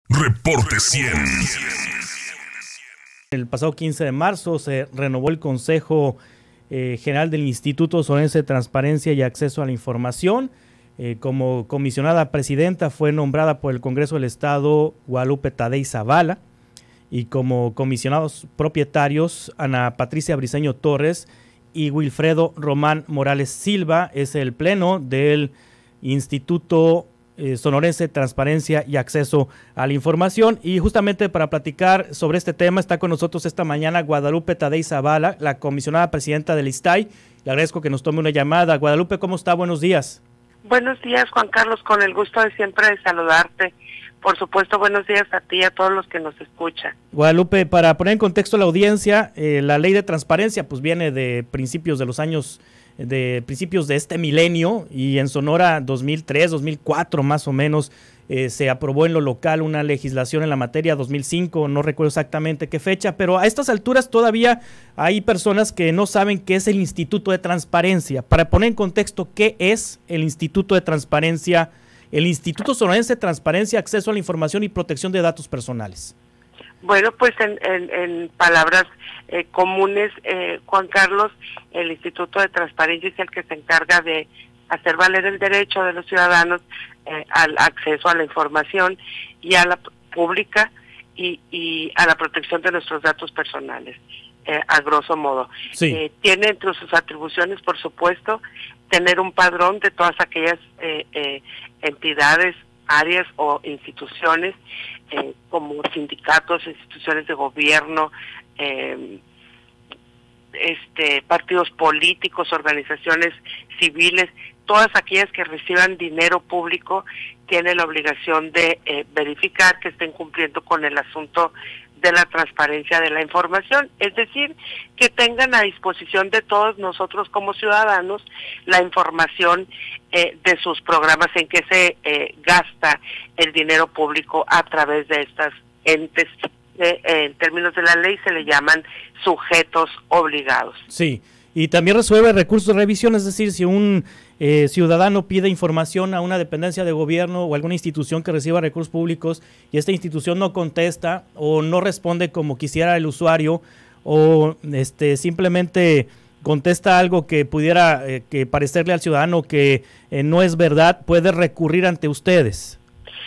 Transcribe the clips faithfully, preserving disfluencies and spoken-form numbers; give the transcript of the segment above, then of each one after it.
Reporte cien. El pasado quince de marzo se renovó el Consejo eh, General del Instituto Sonorense de Transparencia y Acceso a la Información. Eh, como comisionada presidenta fue nombrada por el Congreso del Estado Guadalupe Tadei Zavala, y como comisionados propietarios Ana Patricia Briceño Torres y Wilfredo Román Morales Silva. Es el pleno del Instituto Eh, Sonorense de Transparencia y Acceso a la Información, y justamente para platicar sobre este tema está con nosotros esta mañana Guadalupe Tadei Zavala, la comisionada presidenta del I S T A I. Le agradezco que nos tome una llamada. Guadalupe, ¿cómo está? Buenos días. Buenos días, Juan Carlos, con el gusto de siempre de saludarte. Por supuesto, buenos días a ti y a todos los que nos escuchan. Guadalupe, para poner en contexto a la audiencia, eh, la ley de transparencia pues viene de principios de los años de principios de este milenio, y en Sonora dos mil tres, dos mil cuatro más o menos eh, se aprobó en lo local una legislación en la materia, dos mil cinco, no recuerdo exactamente qué fecha, pero a estas alturas todavía hay personas que no saben qué es el Instituto de Transparencia. Para poner en contexto, ¿qué es el Instituto de Transparencia, el Instituto Sonorense de Transparencia, Acceso a la Información y Protección de Datos Personales? Bueno, pues en, en, en palabras eh, comunes, eh, Juan Carlos, el Instituto de Transparencia es el que se encarga de hacer valer el derecho de los ciudadanos eh, al acceso a la información y a la pública y, y a la protección de nuestros datos personales, eh, a grosso modo. Sí. Eh, tiene entre sus atribuciones, por supuesto, tener un padrón de todas aquellas eh, eh, entidades, áreas o instituciones eh, como sindicatos, instituciones de gobierno, eh, este, partidos políticos, organizaciones civiles, todas aquellas que reciban dinero público tienen la obligación de eh, verificar que estén cumpliendo con el asunto de la transparencia de la información, es decir, que tengan a disposición de todos nosotros como ciudadanos la información eh, de sus programas, en que se eh, gasta el dinero público a través de estas entes. Eh, en términos de la ley se le llaman sujetos obligados. Sí, y también resuelve recursos de revisión, es decir, si un eh, ciudadano pide información a una dependencia de gobierno o alguna institución que reciba recursos públicos y esta institución no contesta o no responde como quisiera el usuario, o este simplemente contesta algo que pudiera eh, que parecerle al ciudadano que eh, no es verdad, puede recurrir ante ustedes.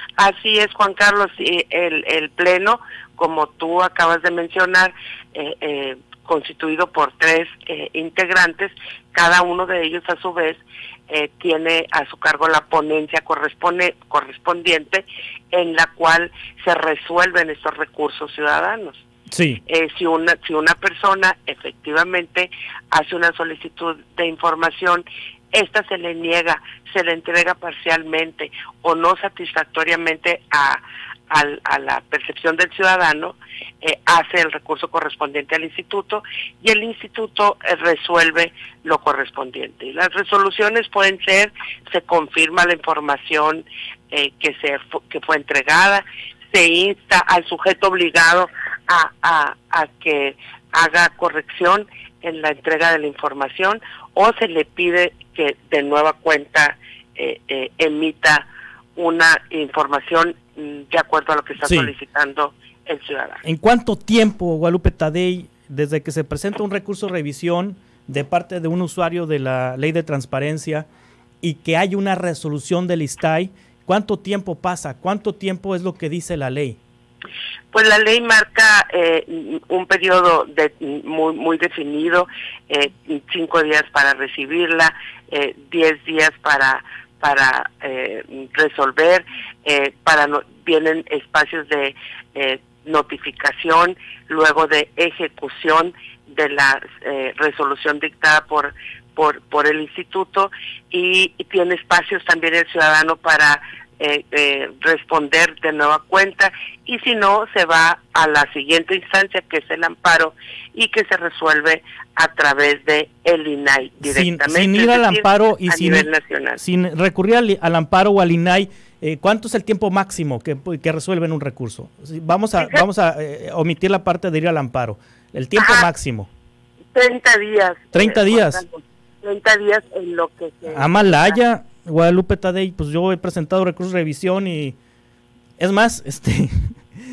Así es, Juan Carlos, y el, el pleno, como tú acabas de mencionar, eh, eh, constituido por tres eh, integrantes, cada uno de ellos a su vez eh, tiene a su cargo la ponencia corresponde, correspondiente en la cual se resuelven estos recursos ciudadanos. Sí. Eh, si una si una persona efectivamente hace una solicitud de información, esta se le niega, se le entrega parcialmente o no satisfactoriamente a A, a la percepción del ciudadano, eh, hace el recurso correspondiente al instituto y el instituto eh, resuelve lo correspondiente. Y las resoluciones pueden ser: se confirma la información eh, que se que fue entregada, se insta al sujeto obligado a, a, a que haga corrección en la entrega de la información, o se le pide que de nueva cuenta eh, eh, emita una información de acuerdo a lo que está sí. solicitando el ciudadano. ¿En cuánto tiempo, Guadalupe Tadei, desde que se presenta un recurso de revisión de parte de un usuario de la ley de transparencia y que hay una resolución del I S T A I, cuánto tiempo pasa? ¿Cuánto tiempo es lo que dice la ley? Pues la ley marca eh, un periodo de, muy muy definido, eh, cinco días para recibirla, eh, diez días para para eh, resolver, eh, para no, vienen espacios de eh, notificación, luego de ejecución de la eh, resolución dictada por por por el instituto, y, y tiene espacios también el ciudadano para eh, eh, responder de nueva cuenta, y si no, se va a la siguiente instancia, que es el amparo, y que se resuelve a través de el I N A I directamente. Sin, sin ir al amparo y a sin, nivel nacional. sin recurrir al, al amparo o al I N A I, eh, ¿cuánto es el tiempo máximo que, que resuelven un recurso? Vamos a, vamos a eh, omitir la parte de ir al amparo. El tiempo Ajá. máximo. treinta días. treinta eh, días. treinta días en lo que se... Amalaya, Guadalupe Tadei, pues yo he presentado recursos de revisión y es más, este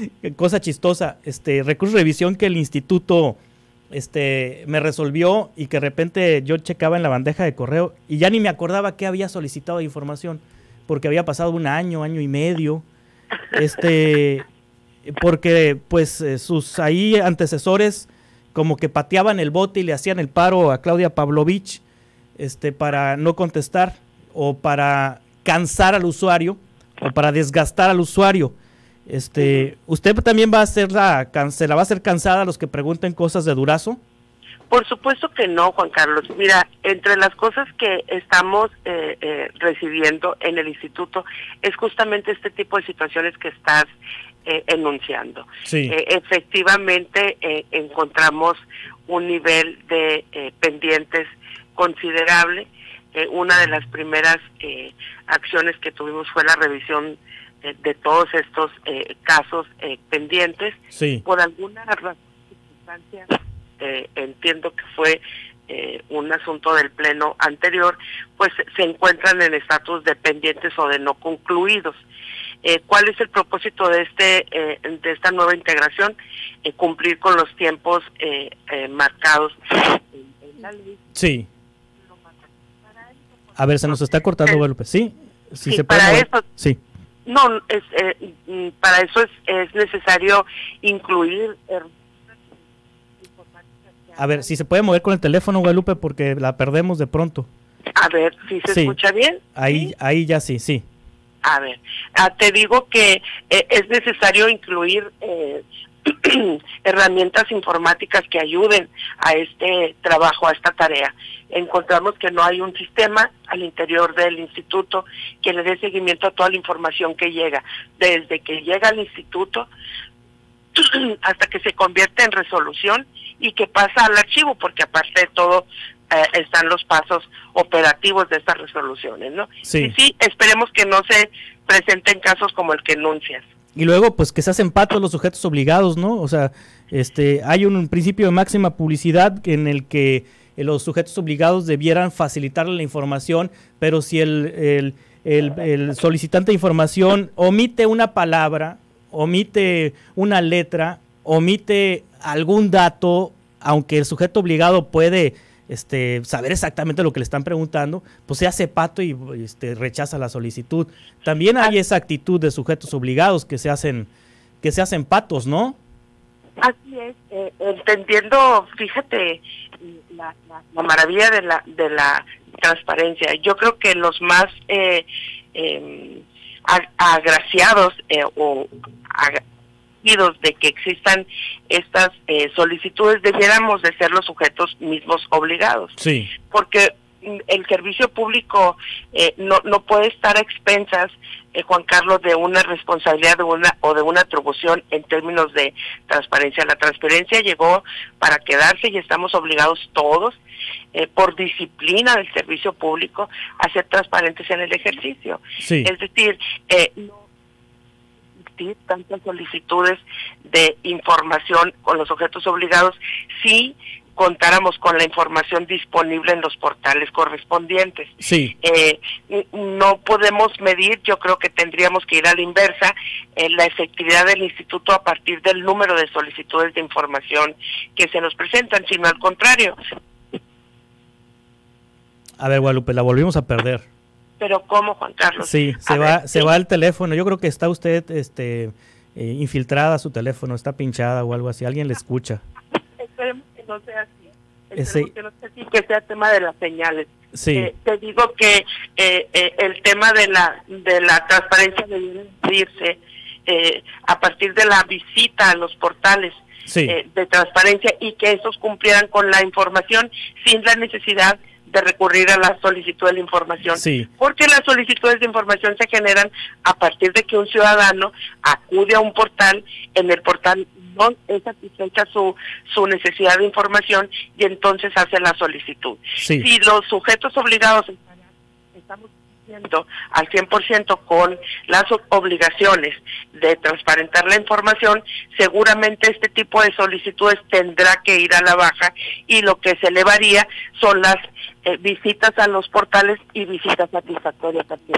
cosa chistosa, este recurso de revisión que el instituto este me resolvió y que de repente yo checaba en la bandeja de correo y ya ni me acordaba que había solicitado de información, porque había pasado un año, año y medio, este, porque pues eh, sus ahí antecesores como que pateaban el bote y le hacían el paro a Claudia Pavlovich, este, para no contestar o para cansar al usuario o para desgastar al usuario. Este, ¿usted también va a hacer la, se la va a hacer cansada a los que pregunten cosas de Durazo? Por supuesto que no, Juan Carlos. Mira, entre las cosas que estamos eh, eh, recibiendo en el instituto es justamente este tipo de situaciones que estás eh, enunciando. Sí. Eh, efectivamente, eh, encontramos un nivel de eh, pendientes considerable. Eh, una de las primeras eh, acciones que tuvimos fue la revisión de, de todos estos eh, casos eh, pendientes. Sí. Por alguna razón, circunstancia, eh, entiendo que fue eh, un asunto del pleno anterior, pues se encuentran en estatus de pendientes o de no concluidos. Eh, ¿Cuál es el propósito de este eh, de esta nueva integración? Eh, cumplir con los tiempos eh, eh, marcados en, en la ley. Sí. A ver, se nos está cortando, eh, Guadalupe. Sí, si sí, se puede para mover. eso. Sí. No, es, eh, para eso es, es necesario incluir. Eh, A ver, si se puede mover con el teléfono, Guadalupe, porque la perdemos de pronto. A ver, ¿sí se sí. escucha bien? Ahí, ¿Sí? ahí ya sí, sí. A ver, ah, te digo que eh, es necesario incluir eh, herramientas informáticas que ayuden a este trabajo, a esta tarea. Encontramos que no hay un sistema al interior del instituto que le dé seguimiento a toda la información que llega, desde que llega al instituto hasta que se convierte en resolución y que pasa al archivo, porque aparte de todo eh, están los pasos operativos de estas resoluciones, ¿no? Sí. Y sí, esperemos que no se presenten casos como el que enuncias. Y luego, pues, que se hacen patos los sujetos obligados, ¿no? O sea, este, hay un, un principio de máxima publicidad en el que eh, los sujetos obligados debieran facilitarle la información, pero si el, el, el, el solicitante de información omite una palabra, omite una letra, omite algún dato, aunque el sujeto obligado puede este, saber exactamente lo que le están preguntando, pues se hace pato y este, rechaza la solicitud. También hay esa actitud de sujetos obligados que se hacen, que se hacen patos, ¿no? Así es, eh, entendiendo, fíjate, la, la, la maravilla de la de la transparencia. Yo creo que los más eh, eh, agraciados eh, o ag de que existan estas eh, solicitudes debiéramos de ser los sujetos mismos obligados. Sí. Porque el servicio público eh, no no puede estar a expensas, eh, Juan Carlos, de una responsabilidad de una o de una atribución en términos de transparencia. La transparencia llegó para quedarse y estamos obligados todos, eh, por disciplina del servicio público, a ser transparentes en el ejercicio. Sí. Es decir, eh, no tantas solicitudes de información con los sujetos obligados si contáramos con la información disponible en los portales correspondientes. Sí. Eh, no podemos medir, yo creo que tendríamos que ir a la inversa, eh, la efectividad del instituto a partir del número de solicitudes de información que se nos presentan, sino al contrario. A ver, Guadalupe, la volvimos a perder. Pero ¿cómo, Juan Carlos? Sí, se a va, ver, se sí. va el teléfono. Yo creo que está usted, este, eh, infiltrada su teléfono, está pinchada o algo así. Alguien le escucha. Esperemos que no sea así. Ese... Esperemos que no sea así, que sea tema de las señales. Sí. Eh, te digo que eh, eh, el tema de la de la transparencia debe irse eh, a partir de la visita a los portales. Sí. eh, de transparencia y que esos cumplieran con la información sin la necesidad de recurrir a la solicitud de la información. Sí. Porque las solicitudes de información se generan a partir de que un ciudadano acude a un portal, en el portal no es satisfecha su, su necesidad de información y entonces hace la solicitud. Sí. Si los sujetos obligados estamos cumpliendo al cien por ciento con las obligaciones de transparentar la información, seguramente este tipo de solicitudes tendrá que ir a la baja y lo que se elevaría son las eh, visitas a los portales y visitas satisfactorias al tiempo.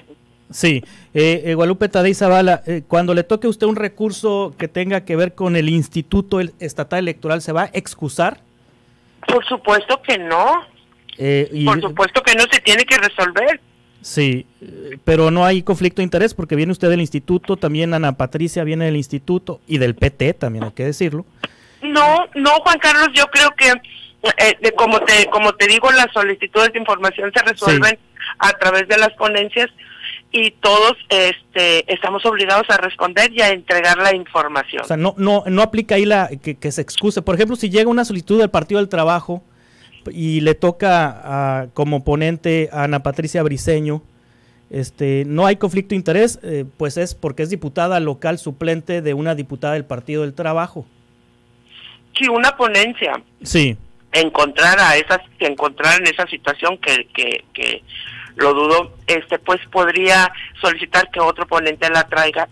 Sí, eh, eh, Guadalupe Tadei Zavala, eh, cuando le toque a usted un recurso que tenga que ver con el Instituto Estatal Electoral, ¿se va a excusar? Por supuesto que no. Eh, y, Por supuesto que no, se tiene que resolver. Sí, pero no hay conflicto de interés porque viene usted del instituto, también Ana Patricia viene del instituto y del P T también, hay que decirlo. No, no, Juan Carlos, yo creo que eh, de, como te como te digo, las solicitudes de información se resuelven sí. a través de las ponencias y todos este estamos obligados a responder y a entregar la información. O sea, no no no aplica ahí la que, que se excuse. Por ejemplo, si llega una solicitud del Partido del Trabajo y le toca a, como ponente a Ana Patricia Briceño, este, no hay conflicto de interés, eh, pues es porque es diputada local suplente de una diputada del Partido del Trabajo. Sí, una ponencia. Sí. Encontrar a esas, que encontrar en esa situación que, que, que lo dudo, este, pues podría solicitar que otro ponente la traiga.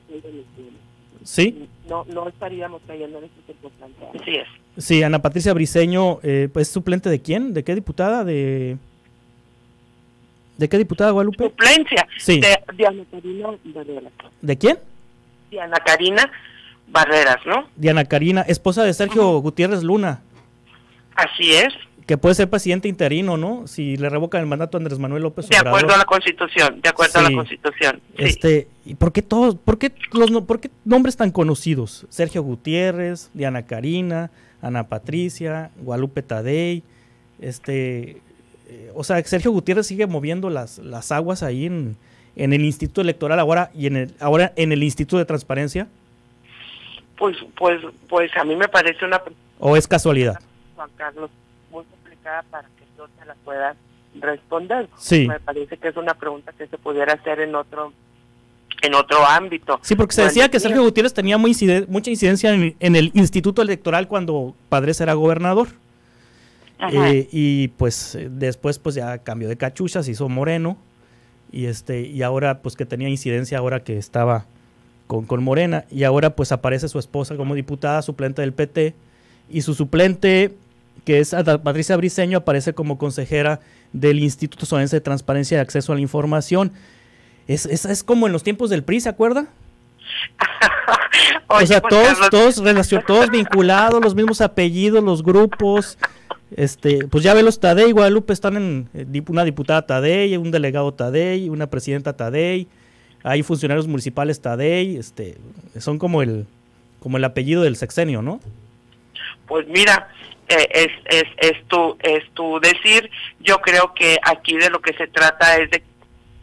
Sí. No, no estaríamos cayendo en esta circunstancia. Así es. Sí, Ana Patricia Briceño, eh, pues suplente de quién, de qué diputada, de, de qué diputada, Guadalupe. Suplencia. Sí. De Diana Karina Barreras. ¿De quién? Diana Karina Barreras, ¿no? Diana Karina, esposa de Sergio uh-huh. Gutiérrez Luna. Así es. Que puede ser presidente interino, ¿no? Si le revocan el mandato a Andrés Manuel López Obrador. De acuerdo a la Constitución, de acuerdo sí. a la Constitución. Sí. Este, ¿y por qué todos, por qué los, por qué nombres tan conocidos? Sergio Gutiérrez, Diana Karina, Ana Patricia, Guadalupe Tadei, este, eh, o sea, Sergio Gutiérrez sigue moviendo las, las aguas ahí en, en el Instituto Electoral ahora y en el, ahora en el Instituto de Transparencia. Pues, pues, pues a mí me parece una. ¿O es casualidad? Juan Carlos, muy complicada para que yo te la pueda responder. Sí. Me parece que es una pregunta que se pudiera hacer en otro en otro ámbito. Sí, porque se decía que Sergio Gutiérrez tenía muy inciden- mucha incidencia en, en el Instituto Electoral cuando Padres era gobernador. Eh, y pues después pues ya cambió de cachucha, se hizo moreno y este y ahora pues que tenía incidencia ahora que estaba con, con Morena y ahora pues aparece su esposa como diputada suplente del P T y su suplente que es Ana Patricia Briceño aparece como consejera del Instituto Sonorense de Transparencia y Acceso a la Información. Es, es, es como en los tiempos del P R I, ¿se acuerda? Oye, o sea, todos, Carlos. todos relacion, todos vinculados, los mismos apellidos, los grupos, este, pues ya ve los Tadei, Guadalupe están en eh, una diputada Tadei, un delegado Tadei, una presidenta Tadei, hay funcionarios municipales Tadei, este, son como el, como el apellido del sexenio, ¿no? Pues mira, eh, es, es, es tu, es tu decir, yo creo que aquí de lo que se trata es de.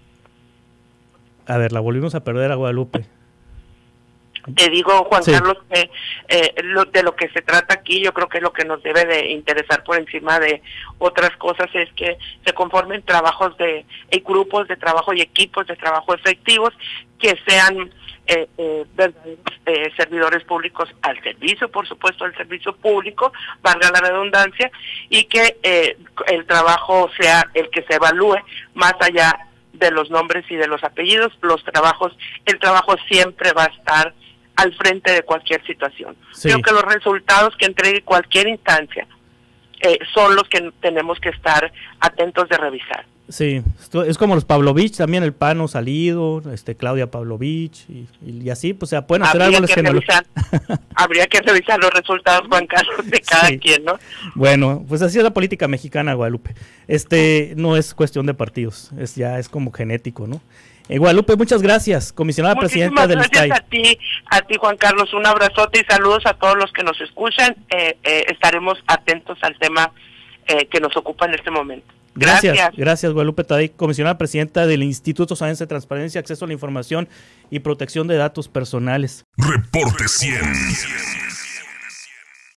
A ver, la volvimos a perder a Guadalupe. Te digo, Juan sí. Carlos, que eh, lo, de lo que se trata aquí, yo creo que lo que nos debe de interesar por encima de otras cosas es que se conformen trabajos de eh, grupos de trabajo y equipos de trabajo efectivos que sean eh, eh, verdaderos eh, servidores públicos al servicio, por supuesto, al servicio público, valga la redundancia, y que eh, el trabajo sea el que se evalúe más allá de los nombres y de los apellidos. Los trabajos, el trabajo siempre va a estar al frente de cualquier situación. Sí. Creo que los resultados que entregue cualquier instancia eh, son los que tenemos que estar atentos de revisar. Sí, es como los Pavlovich, también el Pano Salido, este Claudia Pavlovich, y, y así, pues se pueden hacer algo. Que que revisar, no... Habría que revisar los resultados, Juan Carlos, de cada sí. quien, ¿no? Bueno, pues así es la política mexicana, Guadalupe. Este no es cuestión de partidos, es ya es como genético, ¿no? Eh, Guadalupe, muchas gracias, comisionada Muchísimas presidenta del gracias S T A I. a ti, a ti, Juan Carlos, un abrazote y saludos a todos los que nos escuchan. Eh, eh, estaremos atentos al tema eh, que nos ocupa en este momento. Gracias, gracias, gracias Guadalupe Tadei, comisionada presidenta del Instituto Sonorense de Transparencia, Acceso a la Información y Protección de Datos Personales. Reporte cien.